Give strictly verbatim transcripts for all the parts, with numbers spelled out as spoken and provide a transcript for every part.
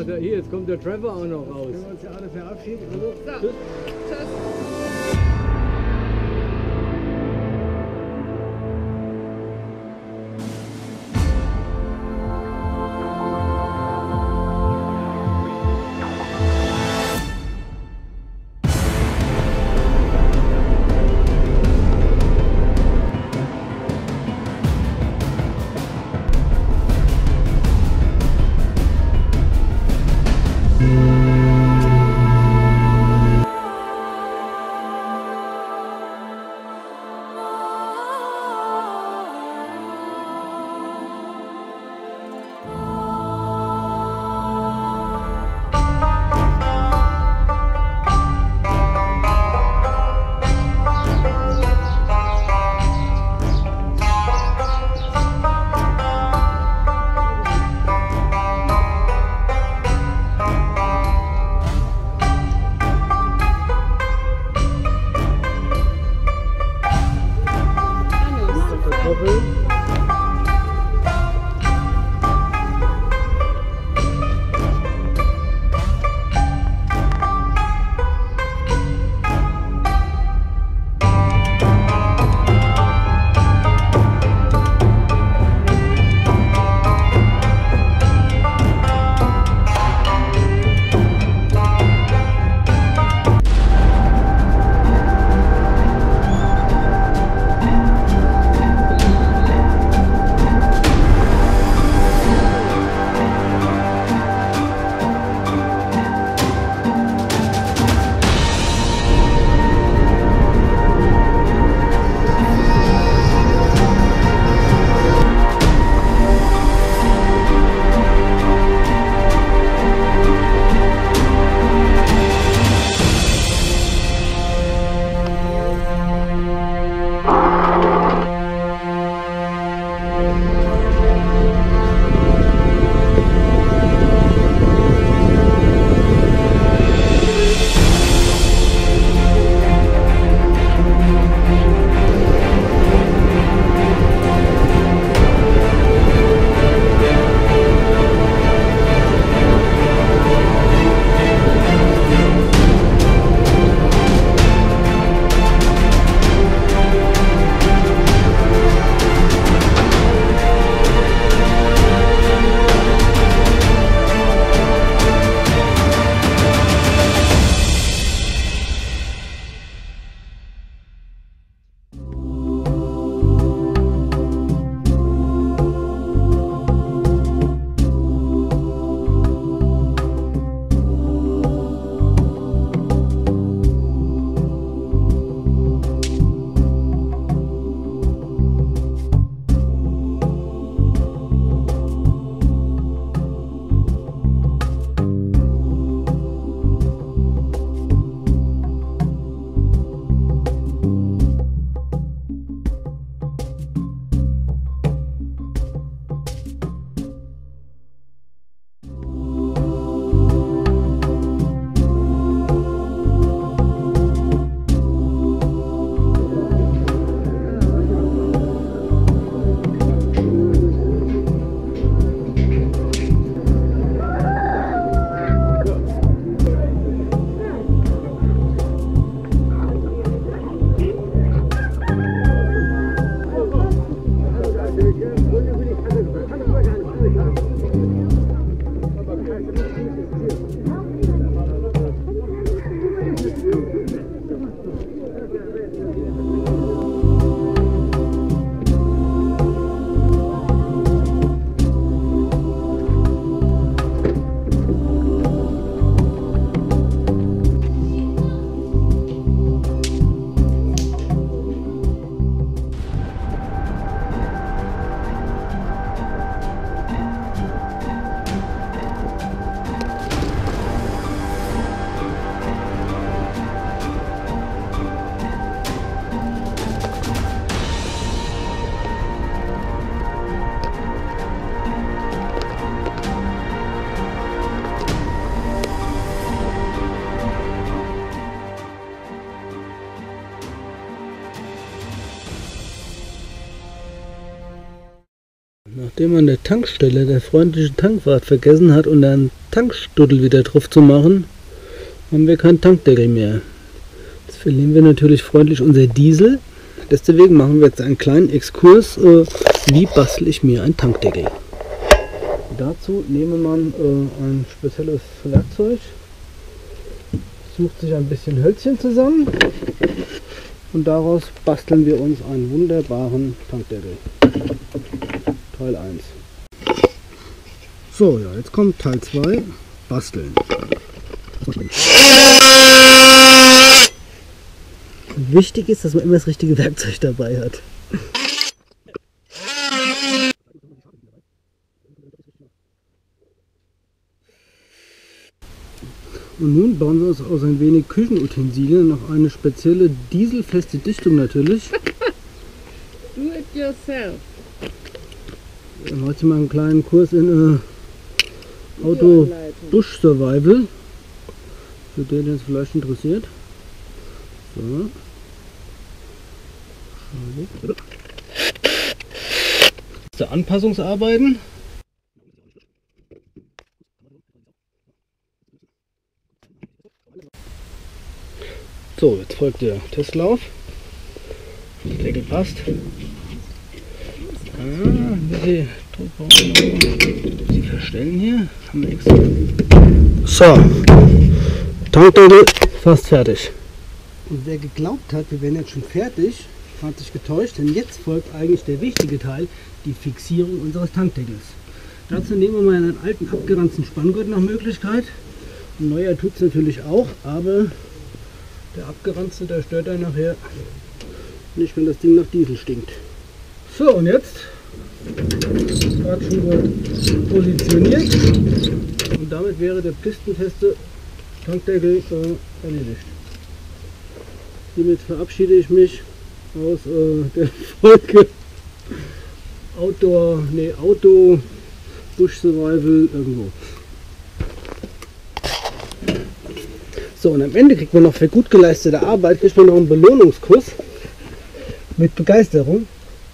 Ach, da, hier, jetzt kommt der Trevor auch noch raus. Können wir uns ja alle verabschieden? So. Tschüss. Tschüss. Nachdem an der Tankstelle der freundliche Tankwart vergessen hat, und einen Tankstuddel wieder drauf zu machen, haben wir keinen Tankdeckel mehr. Jetzt verlieren wir natürlich freundlich unser Diesel. Deswegen machen wir jetzt einen kleinen Exkurs, äh, wie bastel ich mir einen Tankdeckel. Dazu nehme man äh, ein spezielles Werkzeug, sucht sich ein bisschen Hölzchen zusammen und daraus basteln wir uns einen wunderbaren Tankdeckel. Teil eins. So, ja, jetzt kommt Teil zwei, basteln. Wichtig ist, dass man immer das richtige Werkzeug dabei hat. Und nun bauen wir uns aus ein wenig Küchenutensilien noch eine spezielle dieselfeste Dichtung natürlich. Do it yourself. Dann heute mal einen kleinen Kurs in äh, Auto Bush Survival, für den, den es vielleicht interessiert. So. Der Anpassungsarbeiten. So, jetzt folgt der Testlauf. Der Deckel passt. Ah, Sie verstellen hier. Haben wir extra. So, Tankdeckel fast fertig. Und wer geglaubt hat, wir wären jetzt schon fertig, hat sich getäuscht, denn jetzt folgt eigentlich der wichtige Teil, die Fixierung unseres Tankdeckels. Dazu nehmen wir mal einen alten abgeranzten Spanngurt nach Möglichkeit. Ein neuer tut es natürlich auch, aber der abgeranzte, der stört dann nachher nicht, wenn das Ding nach Diesel stinkt. So, und jetzt gerade schon gut positioniert und damit wäre der pistenfeste Tankdeckel äh, erledigt. Hiermit verabschiede ich mich aus äh, der Folge Outdoor, nee, Auto Bush Survival irgendwo. So, und am Ende kriegt man noch für gut geleistete Arbeit kriegt man noch einen Belohnungskuss mit Begeisterung.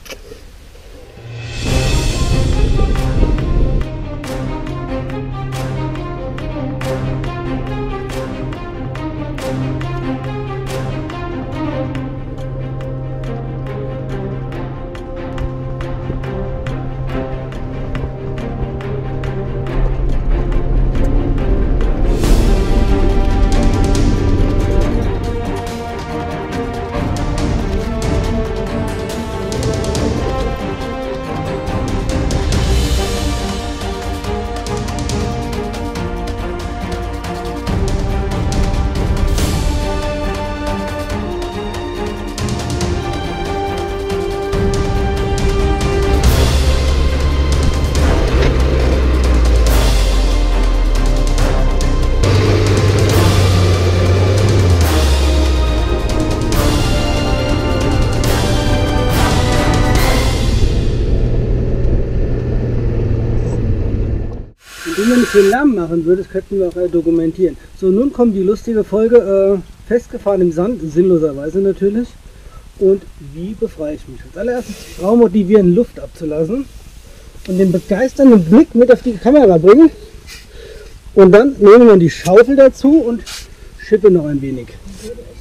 Wenn man nicht den Lärm machen würde, das könnten wir auch äh, dokumentieren. So, nun kommt die lustige Folge, äh, festgefahren im Sand, sinnloserweise natürlich. Und wie befreie ich mich? Als allererstes Frau motivieren, Luft abzulassen und den begeisternden Blick mit auf die Kamera bringen. Und dann nehmen wir die Schaufel dazu und schippe noch ein wenig.